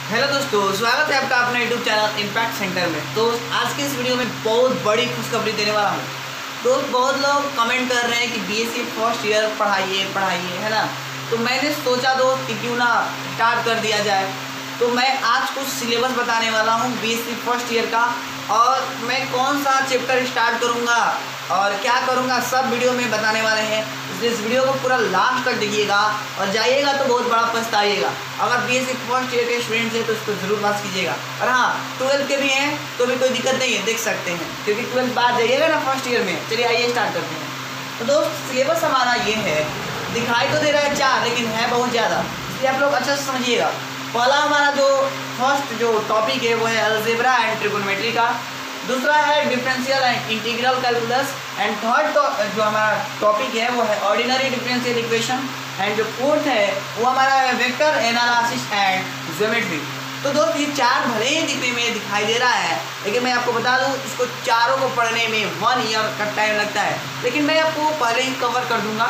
Hello दोस्तों, स्वागत है आपका अपने यूट्यूब चैनल इम्पैक्ट सेंटर में। तो आज की इस वीडियो में बहुत बड़ी खुशखबरी देने वाला हूँ। तो बहुत लोग कमेंट कर रहे हैं कि बीएससी फर्स्ट ईयर पढ़ाइए, है ना। तो मैंने सोचा दोस्त कि क्यों ना स्टार्ट कर दिया जाए। तो मैं आज कुछ सिलेबस बताने वाला हूँ बीएससी फर्स्ट ईयर का, और मैं कौन सा चैप्टर स्टार्ट करूँगा और क्या करूँगा सब वीडियो में बताने वाले हैं। इसलिए इस वीडियो को पूरा लास्ट तक देखिएगा, और जाइएगा तो बहुत बड़ा पछताइएगा। अगर बीएससी फर्स्ट ईयर के स्टूडेंट्स हैं तो इसको जरूर पास कीजिएगा, और हाँ 12th के भी हैं तो भी कोई दिक्कत नहीं है, देख सकते हैं, क्योंकि 12th बाद जाइएगा ना फर्स्ट ईयर में। चलिए आइए स्टार्ट करते हैं। तो दोस्त सिलेबस हमारा ये है, दिखाई तो दे रहा है 4 लेकिन है बहुत ज़्यादा, इसलिए आप लोग अच्छा से समझिएगा। पहला हमारा जो फर्स्ट जो टॉपिक है वो है अलजेब्रा एंड ट्रिगोनोमेट्री का। दूसरा है differential and integral calculus. And third जो हमारा टॉपिक है वो है ऑर्डिनरी डिफरेंशियल इक्वेशन। एंड जो फोर्थ है वो हमारा है वेक्टर एनालिसिस एंड ज्योमेट्री। तो दोस्त ये 4 भले ही दिखने में दिखाई दे रहा है, लेकिन मैं आपको बता दूं इसको चारों को पढ़ने में 1 ईयर का टाइम लगता है, लेकिन मैं आपको पहले ही कवर कर दूंगा।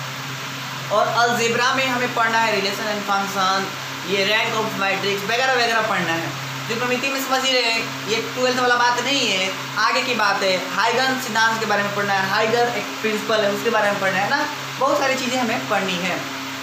और अलजेब्रा में हमें पढ़ना है रिलेशन एंड फंक्शन, ये रैंक ऑफ मैट्रिक्स वगैरह वगैरह पढ़ना है। त्रिकोणमिति में समझ ही रहे हैं, ये 12th वाला बात नहीं है, आगे की बात है। हाइगन सिद्धांत के बारे में पढ़ना है, हाइगर एक प्रिंसिपल है उसके बारे में पढ़ना है ना, बहुत सारी चीज़ें हमें पढ़नी है।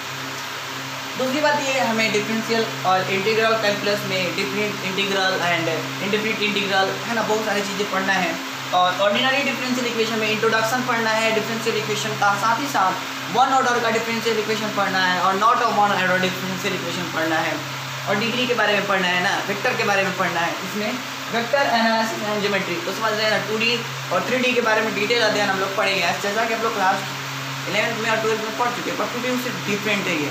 दूसरी बात ये है, हमें डिफरेंशियल और इंटीग्रल कैलकुलस में different integral and indefinite integral है ना, बहुत सारी चीज़ें पढ़ना है। और ऑर्डिनरी डिफरेंशियल इक्वेशन में इंट्रोडक्शन पढ़ना है डिफरेंशियल इक्वेशन का, साथ ही साथ 1 ऑर्डर का डिफरेंशियल इक्वेशन पढ़ना है, और not of 1 order differential equation पढ़ना है। और डिग्री के बारे में पढ़ना है ना, वेक्टर के बारे में पढ़ना है, इसमें वेक्टर एनालिसिस एंड ज्योमेट्री। तो समझ रहे हैं ना, 2D और 3D के बारे में डिटेल अध्ययन हम लोग पढ़ेंगे, जैसा कि आप लोग क्लास 11th में और 12th में पढ़ चुके हैं, पर 2D उससे डिफरेंट है ये।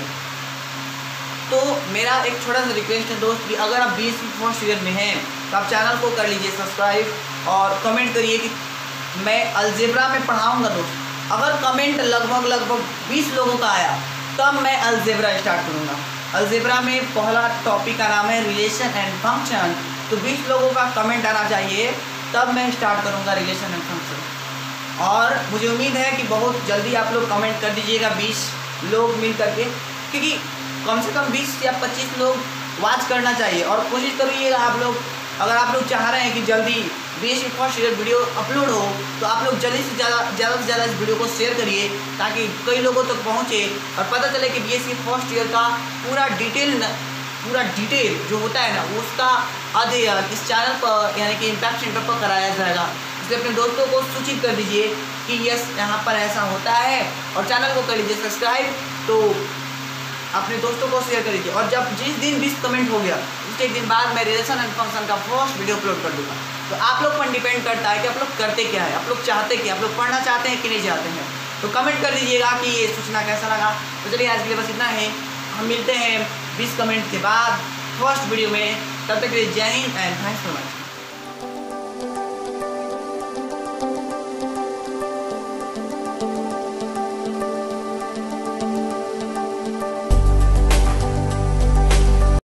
तो मेरा एक छोटा सा रिक्वेस्ट है दोस्त कि अगर आप बीएससी फर्स्ट ईयर में हैं तो आप चैनल को कर लीजिए सब्सक्राइब, और कमेंट करिए कि मैं अलजेब्रा में पढ़ाऊँगा दोस्त। अगर कमेंट लगभग 20 लोगों का आया तब मैं अलजेब्रा स्टार्ट करूँगा। अलजेब्रा में पहला टॉपिक का नाम है रिलेशन एंड फंक्शन। तो 20 लोगों का कमेंट आना चाहिए तब मैं स्टार्ट करूँगा रिलेशन एंड फंक्शन। और मुझे उम्मीद है कि बहुत जल्दी आप लोग कमेंट कर दीजिएगा 20 लोग मिल करके, क्योंकि कम से कम 20 या 25 लोग वॉच करना चाहिए। और कोशिश करिएगा आप लोग, अगर आप लोग चाह रहे हैं कि जल्दी BSc first year video upload हो तो आप लोग जल्दी से ज़्यादा इस वीडियो को शेयर करिए, ताकि कई लोगों तक पहुंचे और पता चले कि बीएससी फर्स्ट ईयर का पूरा डिटेल जो होता है ना उसका अध्ययन इस चैनल पर यानी कि इम्पैक्ट सेंटर पर कराया जाएगा। इसलिए अपने दोस्तों को सूचित कर दीजिए कि यस यहाँ पर ऐसा होता है, और चैनल को कर लीजिए सब्सक्राइब। तो अपने दोस्तों को शेयर कर दीजिए, और जब जिस दिन 20 कमेंट हो गया उसके एक दिन बाद मैं रिलेशन एंड फंक्शन का फर्स्ट वीडियो अपलोड कर दूंगा। तो आप लोग पर डिपेंड करता है कि आप लोग करते क्या है, आप लोग चाहते क्या, आप लोग पढ़ना चाहते हैं कि नहीं चाहते हैं। तो कमेंट कर दीजिएगा कि ये सूचना कैसा लगा। तो चलिए आज के लिए बस इतना है, हम मिलते हैं 20 कमेंट के बाद फर्स्ट वीडियो में। तब तक के लिए Jai Hind and thanks for watching.